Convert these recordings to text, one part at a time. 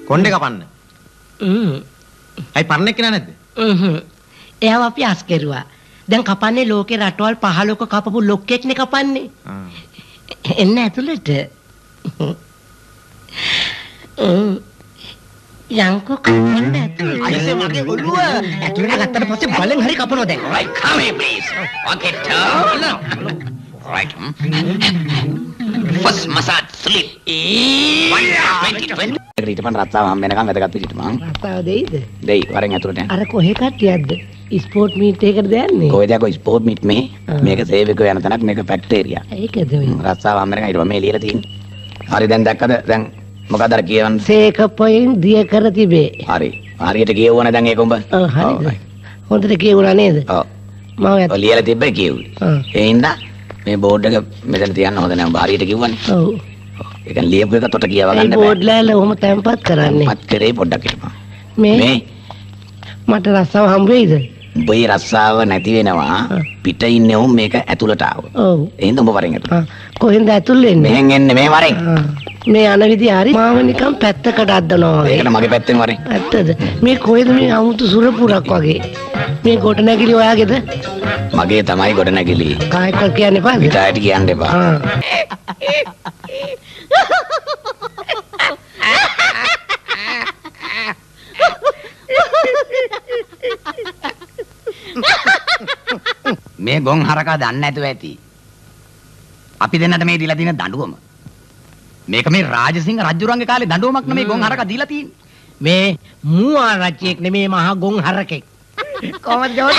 කොණ්ඩේ කපන්න. අයි පරණ එක්ක නැද්ද? එයාව අපි අස් කෙරුවා. දැන් කපන්නේ ලෝකේ රටවල් 15ක කපපු ලොක්කෙක්නේ කපන්නේ. එන්න ඇතුළට. යංකෝ කපන්න ඇතුළට. අයිසේ මගේ ඔළුව. ඇතුළට ගත්තට පස්සේ බලෙන් හරි කපනවා දැන්. Right, come here, please. Walk it down. Right. First massage sleep. 120. ඊට පස්සේ රත්තාව හම් වෙනකන් වැදගත් විදිහට මං. රත්තාව දෙයිද? දෙයි වරෙන් ඇතුළට යන්න. අර කොහේ කට්ටියක්ද? ස්පෝර්ට් මීට් එකකට දැන්නේ. කොහෙද යකෝ ස්පෝර්ට් මීට් මේ? මේක සේවකයෝ යන තැනක් මේක ෆැක්ටේරියා. ඒකද ඔය. රත්තාව හම් වෙනකන් ඊට පස්සේ මේ ලියලා තියෙන්නේ. හරි දැන් දැක්කද? දැන් මොකද අර කියවන්නේ? සේකපොයින් දිය කර තිබේ. හරි. හරියට කියවුවා දැන් ඒක උඹ. ඔව් හරිද? හොඳට කියවුණා නේද? ඔව්. මම ඔය ලියලා තිබ්බේ කියුවේ. ඒ හින්දා මේ බෝඩ් එක මෙතන තියන්න හොඳ නැහැ. උඹ හරියට කිව්වනේ. ඔව්. ඒක ලියපු එක තොට කියව ගන්න බෑ. මේ බෝඩ් ලෑල්ල ඔහොම තැම්පත් කරන්නේ. පත් කරේ පොඩ්ඩක් හිටපන්. මේ මට රස්සාව හම්බ වෙයිද? උඹේ රස්සාව නැති වෙනවා. පිට ඉන්නේ උන් මේක ඇතුළට ආව. ඔව්. එහෙනම් උඹ වරෙන් ඇතුළට. කොහෙන්ද ඇතුල් වෙන්නේ? මෙහෙන් එන්නේ මේ වරෙන්. මේ යන විදිය හරි මාව නිකන් පැත්තකට අද්දනවා වගේ. ඒකට මගේ පැත්තෙන් වරෙන්. ඇත්තද? මේ කොහෙද මේ 아무තු සුරපුරක් වගේ. මේ ගොඩනැගිලි ඔයාගේද? මගේ තමයි ගොඩනැගිලි. කායකල් කියන්න එපා. පිටායට කියන්න එපා. මේ ගොන් හරකා දන්නේ නැතුව ඇති. අපි දෙන්නට මේ දීලා තියෙන දඬුවම. මේක මේ රාජසිංහ රජුරන්ගේ කාලේ දඬුවමක් නෙමේ ගොන් හරකා දීලා තියෙන්නේ. මේ මූ ආරච්චියෙක් නෙමේ මහා ගොන් හරකෙක්. කොහොමද ජෝඩ?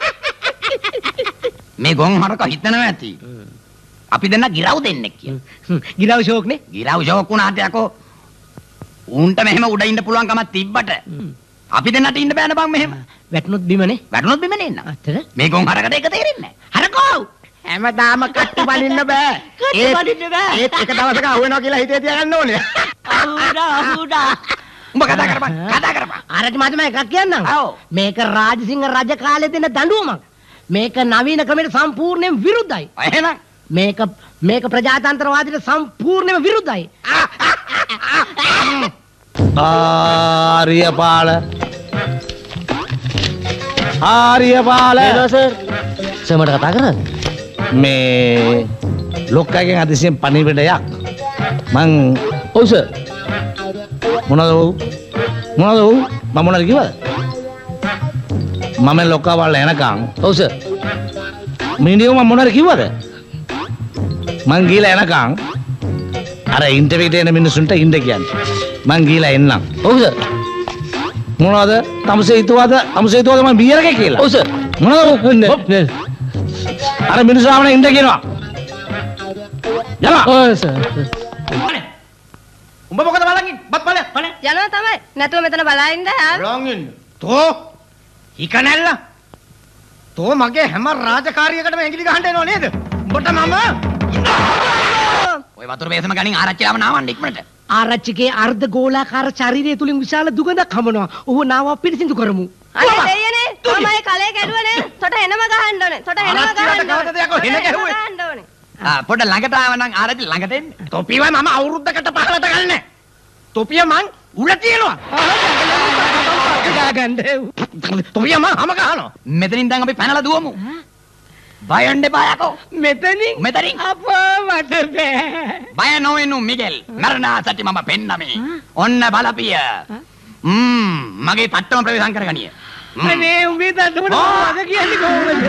මේ ගොන් හරකා හිතනවා ඇති. අපි දෙන්න ගිරව් දෙන්නෙක් කියලා. ගිරව් ෂෝක් නේ? ගිරව් ෂෝක් වුණාට යකෝ. උන්ට මෙහෙම උඩ ඉන්න පුළුවන් කමක් තිබ්බට අපි දෙන්නට ඉන්න බෑන බං මෙහෙම. වැටුනොත් බිමනේ. වැටුනොත් බිමනේ ඉන්න. අතර මේ ගොන් හරකට ඒක තේරෙන්නේ නැහැ. හරකෝ. හැමදාම කට්ටු බලින්න බෑ. කට්ටු බලින්න බෑ. ඒත් එක දවසක අහු වෙනවා කියලා හිතේ තියාගන්න ඕනේ. අහුඩා. උඹ කතා කරපන්. කතා කරපන්. ආරච්චි මහත්මයා එකක් කියන්නම්. මේක රාජසිංහ රජ කාලේ දෙන දඬුවමක්. මේක නවීන ක්‍රමයට සම්පූර්ණයෙන් විරුද්ධයි. එහෙනම් මේක ප්‍රජාතන්ත්‍රවාදීට සම්පූර්ණයෙන්ම විරුද්ධයි. ආර්යපාල හෙලෝ සර්. සර් මට කතා කරන්නේ. මේ ලොක්කගෙන් අදිසියෙන් පණිවිඩයක් මං ඔව් සර් මොනවද මම මොනවද කිව්වද මම ලොක්කා වල එනකන් ඔව් සර් මිනිහම මොනවද කිව්වද මං ගිහලා එනකන් අර ඉන්ටර්විව් දෙන මිනිස්සුන්ට ඉන්න කියන්නේ මං ගිහලා එන්නම් ඔව් සර් මොනවද තමසේ හිතුවද මම බියර් එකේ කියලා ඔව් සර් මොනවද අර මිනිස්සු ආවන ඉන්න කියනවා යනවා ඔව් සර් උඹ මොකද බලන් ඉන්නේ? බත් බලය. යනවා තමයි. නැතුව මෙතන බලා ඉන්න බලන් ඉන්න. තෝ හිකනැල්ල. තෝ මගේ හැම රාජකාරියකටම ඇඟිලි ගහන්න එනව නේද? උඹට මම ඔය වතුර බේසම ගනින් ආරච්චිලාම නාවන්න ඉක්මනට. ආරච්චිගේ අර්ධ ගෝලාකාර ශරීරය තුලින් විශාල දුගඳක් හමනවා. ඌව නාව පිළිසිඳු කරමු. අනේ දෙයනේ. තමයි කලේ කැඩුවනේ. තොට එනම ගහන්න ඕනේ. තොට එනම ගහන්න ඕනේ. පොඩ ළඟට ආවනම් ආරච්චි ළඟට එන්න. තොපියව මම අවුරුද්දකට පහලට ගන්නෑ. තොපිය මං උල තියනවා. තොපිය මං හැම ගහනවා. මෙතනින් දැන් අපි පැනලා දුවමු. බයන්න එපා යකෝ. මෙතනින් අපෝ මට බෑ. බය නොවෙනු මිගෙල්. මරණා සත්‍ය මම පෙන්නමේ. ඔන්න බලපිය. මගේ තට්ටම ප්‍රවේශම් කරගනිය. අනේ උඹේ තට්ටමට මග කියන්නේ කොහොමද?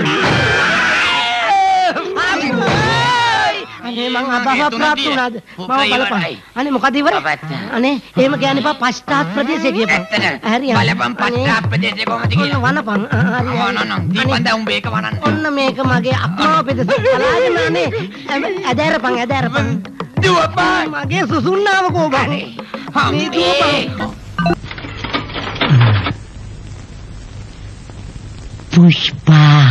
අනේ මං අබහ ප්‍රාප්ත වුණාද? මම බලපන්. අනේ මොකද ඉවර? අනේ එහෙම කියන්න එපා පශ්චාත් ප්‍රදේශේ කියපන්. හරි බලපන් පශ්චාත් ප්‍රදේශේ කොහමද කියලා. වනපන්. හරි. වනනම් දීපන්ද උඹ ඒක වනන්න. ඔන්න මේක මගේ අක්මාව පෙදෙස. කලාගෙන අනේ ඇදෑරපන්. දුවපන්. මගේ සුසුන්නාව කෝබන්. මේ දුවපන්. පුෂ්පා.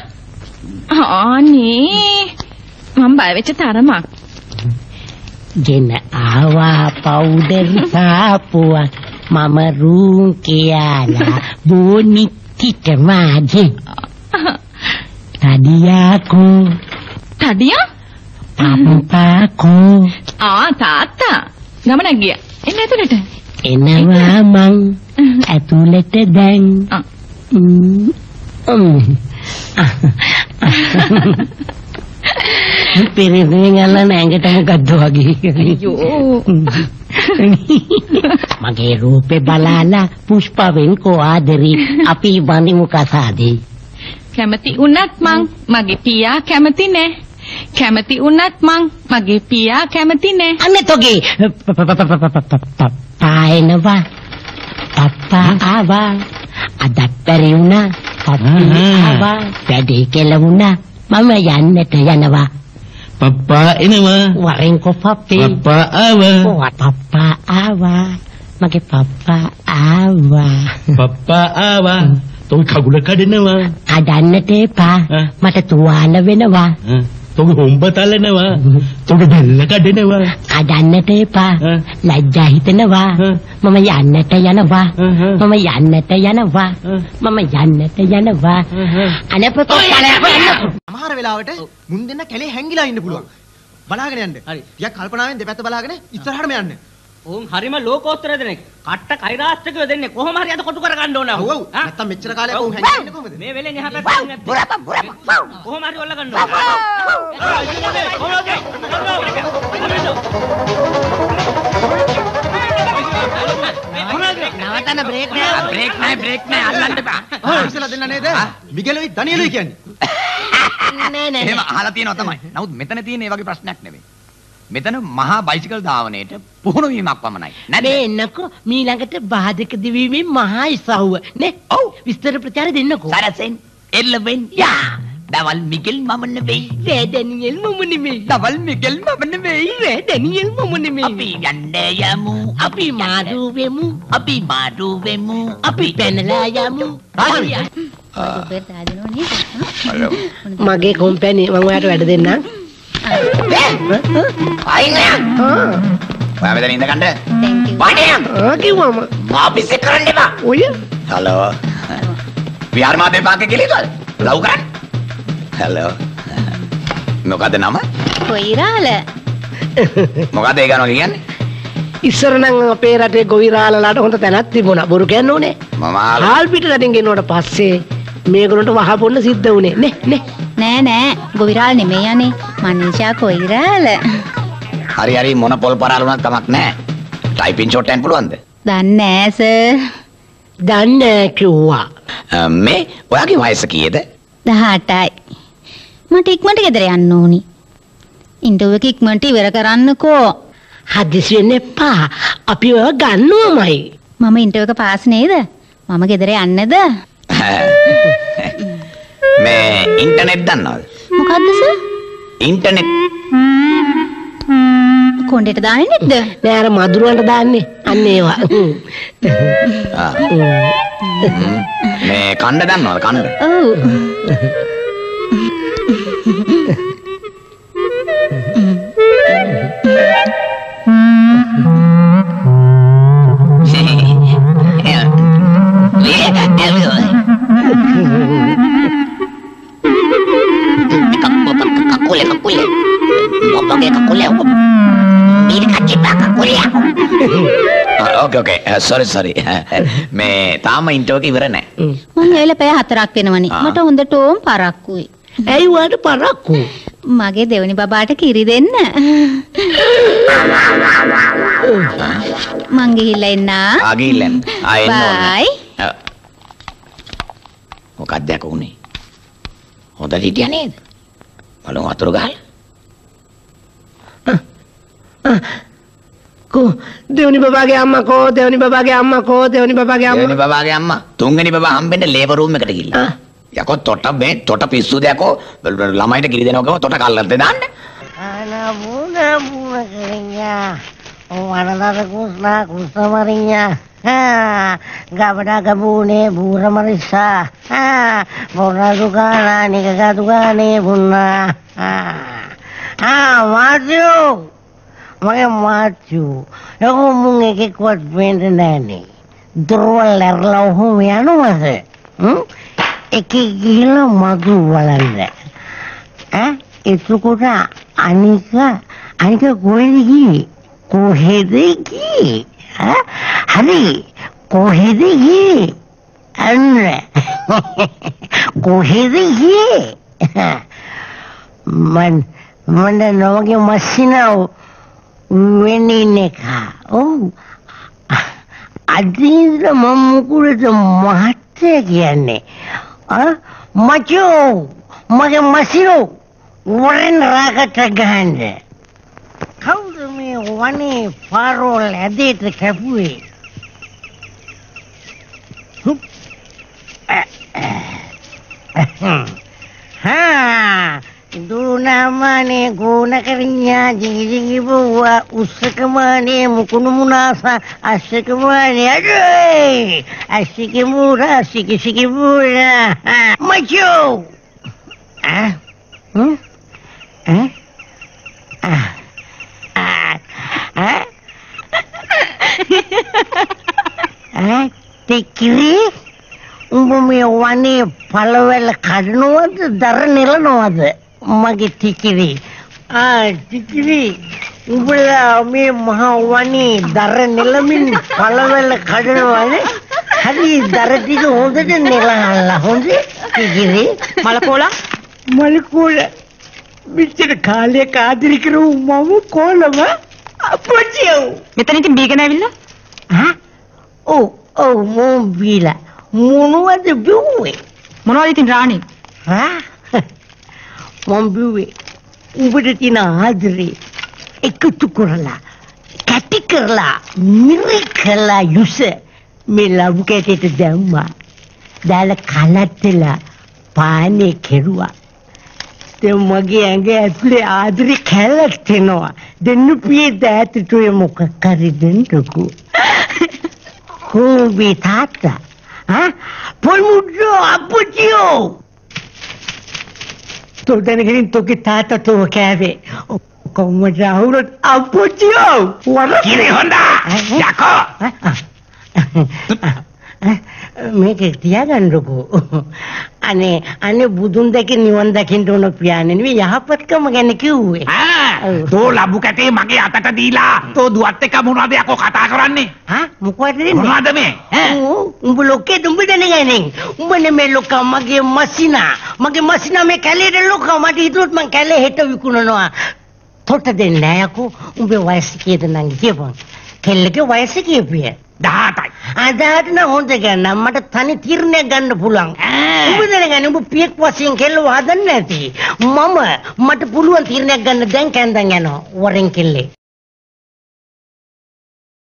අනේ මම බය වෙච්ච තරමක්. ගෙන ආවා පවුඩර් සාපුවක් මම රූම් කියලා බොනික්කිට මාගේ. තඩියාකෝ. තඩියා? අප්පාකෝ. තාත්තා. ගමනක් ගියා. එන්න ඇතුළට. එනවා මං ඇතුළට දැන්. පෙරේදෙන් අල්ලන ඇඟට මොකද්ද වගේ. අයියෝ. මගේ රූපේ බලලා පුෂ්පවෙන් කෝ ආදරේ අපි බඳිමු කසාදේ. කැමති වුණත් මං මගේ පියා කැමති නෑ. කැමති වුණත් මං මගේ පියා කැමති නෑ. අනේ තෝගේ පායනවා. පප්පා ආවා. අදත් බැරි වුණා. පප්පා ආවා. වැඩේ කෙලවුණා. මම යන්නට යනවා. පප්පා එනවා. වරෙන් කොප්පේ. පප්පා ආවා. පප්පා ආවා. මගේ පප්පා ආවා. පප්පා ආවා. තෝ කගුල කඩනවා. කඩන්නට එපා. මට තුවාල වෙනවා. තෝ හොම්බ තලනවා. තෝ බෙල්ල කඩනවා. කඩන්නට එපා. ලැජ්ජා හිතෙනවා. මම යන්නට යනවා. මම යන්නට යනවා. මම යන්නට යනවා. අනපතෝ සමහර වෙලාවට මුන් දෙන්න කැලේ හැංගිලා ඉන්න පුළුවන්. බලාගෙන යන්න. හරි. ටිකක් කල්පනාවෙන් දෙපැත්ත බලාගෙන ඉස්සරහටම යන්න. ඕන් හරිම ලෝකෝත්තර දෙනෙක්. කට්ට කෛරාස්ත්‍රිකව දෙන්නේ කොහොම හරි අද කොටු කර ගන්න ඕන. ඔව්. නැත්තම් මෙච්චර කාලයක් ඕන් හැංගිලා ඉන්නේ කොහමද? මේ වෙලෙන් එහා පැත්තෙන් නැත්තේ. කොහොම හරි ඔල්ල ගන්න ඕන. නවතන බ්‍රේක් නෑ. බ්‍රේක් නෑ අල්ලන්න බෑ. ඉස්සලා දෙන්න නේද? මිගෙලුයි දනියලුයි කියන්නේ. නෑ එහෙම අහලා තියෙනවා තමයි. නමුත් මෙතන තියෙන මේ වගේ ප්‍රශ්නයක් නෙවෙයි. මෙතන මහා බයිසිකල් ධාවනයේට පුහුණු වීමක් පමණයි. නැද? එන්නකෝ මීළඟට බාධක දිවීමේ මහා ඉසව්ව නේ. ඔව්. විස්තර ප්‍රචාර දෙන්නකෝ. සරසෙන් එල්ලවෙන් යා. දවල් මිගෙල් මම නෙවෙයි. රෑ ඩැනියෙල් මම නෙමෙයි. දවල් මිගෙල් මම නෙවෙයි. රෑ ඩැනියෙල් මම නෙමෙයි. අපි යන්නේ යමු. අපි මාරු වෙමු. අපි මාරු වෙමු. අපි පැනලා යමු. මගේ කොම්පැනි මම ඔයාලට වැඩ දෙන්නම්. ඔයා මෙතන ඉඳ ගන්න. Thank you. වඩේ. කිව්වම ආපිස් එක කරන්න එපා. ඔය හලෝ. විහාර මාතේ පාකේ ගිලිනවද? ලව් කරන්න. හලෝ. මොකද නම? කොයිරාල. මොකද ඒ ගානෝ කියන්නේ? ඉස්සර නම් අපේ රටේ ගොවිරාලලාට හොඳ තැනක් තිබුණා. බොරු කියන්න ඕනේ. මම හාල් පිට රටින් ගෙනුවට පස්සේ මේගොල්ලන්ට වහපොන්න සිද්ධ වුණේ නේ. නෑ ගොවිරාල නෙමෙයි යන්නේ. මනීෂා කොයිරාල. හරි මොන පොල් පරාල වුණත් කමක් නැහැ. ටයිපින් ෂොට් එකෙන් පුළුවන්ද? දන්නේ නෑ සර්. දන්නේ කිව්වා. මේ ඔයාගේ වයස කීයද? 18යි. මට ඉක්මනට ගෙදර යන්න ඕනි. ඉන්ටර්විව් එක ඉක්මනට ඉවර කරන්නකෝ. හදිසි වෙන්න එපා. අපි ඔය ගන්නවමයි. මම ඉන්ටර්විව් එක පාස් නේද? මම ගෙදර යන්නද? මේ ඉන්ටර්නෙට් දන්නවද? මොකද්ද සර්? ඉන්ටර්නෙට් කොණ්ඩේට දාන්නේ නැද්ද? නෑ අර මදුරුවන්ට දාන්නේ. අන්න ඒවා. මේ කණ්ඩ දන්නවද කණ්ඩ? ඔව්. Okay. Sorry. මේ තාම ඉන්ටර්විව් එක ඉවර නැහැ. මම ඇවිල්ලා පැය 4ක් වෙනවනේ. මට හොඳට ඕම් පරක්කුයි. ඇයි වාට පරක්කු? මගේ දෙවනි බබාට කිරි දෙන්න. මං ගිහිල්ලා එන්න. ගිහිල්ලා එන්න. එන්න ඕනේ. බයි. මොකක්ද යක උනේ? හොඳට හිටියා නේද? බලමු වතුර ගහලා. දෙවනි බබාගේ අම්මා කෝ දෙවනි බබාගේ අම්මා තුන්වෙනි බබා හම්බෙන්න ලේබර් රූම් එකට ගිහිල්ලා. යකෝ තොට පිස්සුද යකෝ ළමයිට කිරි දෙනවා ගම තොට කල්ලන්ට දාන්න. අනබුන කරිnya. වරදර කුස්මරිnya. ගබඩා ගබුනේ බූරමරිසා. බොරදුගානා නිකගදුගානේ බුන්නා. මාත්‍යෝ මගේ මාත්‍යෝ යකෝ මුන් එකෙක්වත් වෙන්නේ නැහනේ. දුර්වල ඇරලා ඔහොම යනවද? එකේ ගිහලා මදු බලන්න. එතකොට අනික කොහෙද ගියේ? හරි කොහෙද ගියේ අන්න කොහෙද ගියේ මම නෝගේ මස්සිනව වෙන්නේ ඔව් අදින්ද මම මුකුලට මහත්තය කියන්නේ මචෝ මගේ මස්සිනෝ වරෙන් රාගට ගහන්න කවුද මේ වනේ පාරෝල් ඇදේට කැපුවේ Dunamane guna karinya jingi buwa usakamane mukunu munasa asakamane aduh asiki mura asiki mura macho Tikri Umpame wani palawel kadnawad dar nilanawad mage tikiri tikiri umbala me maha wani dar nilamin palawel kadnawad hari dar tiga hondade nilahalla honde tikiri malakola bichar khale kaadiri karu mamu kolama appochiyo මෙතන ඉතින් බීගෙන ඇවිල්ලා oh mom bila මොනවද බිව්වේ මොනවද ඉතින් රාණි මම බිව්වේ උඹට තියෙන ආදරේ එකතු කරලා කැටි කරලා මිරිකලා යුස මේ ලබු කැටේට දැම්මා දාලා කලත්තලා පානේ කෙරුවා දැන් මගේ ඇඟ ඇතුලේ ආදරේ කැලක් තෙනවා දෙන්න පියේ දැතට මොකක් කරි දෙන්නකෝ හොබි තාත්තා Polmudo, appuccio! Tu dan gini tu kita tu kafe. Kamu jauh appuccio. Kiri Honda. Jako. Mereka tiagan dulu. Ane budun dakin niwan dakin dono piane ni yahapat kamu gani kiu. तो लाबू कहते मगे आता था दीला तो दुआते का मुनादे ako kata karanne මොකද දෙන්නේ මොනවද මේ උඹ ලොකේ දුඹ දැනගන්නේ උඹනේ මේ ලොකා මගේ මස්සිනා මේ කැලේට ලොකා මට හිතුවත් මං කැලේ හෙට විකුණනවා තොට දෙන්නේ නැහැ අකෝ උඹේ වයස කීයද නංගි කියපන් කෙල්ලගේ වයස කීපිය 18යි 18 නම් හොඳ ගන්න මට තනි තීරණයක් ගන්න පුළුවන් උඹ දැනගන්නේ උඹ පියෙක් වශයෙන් කෙල්ලව හදන්නේ නැති මට පුළුවන් තීරණයක් ගන්න දැන් කැන්දන් යනවා වරෙන් කෙල්ලේ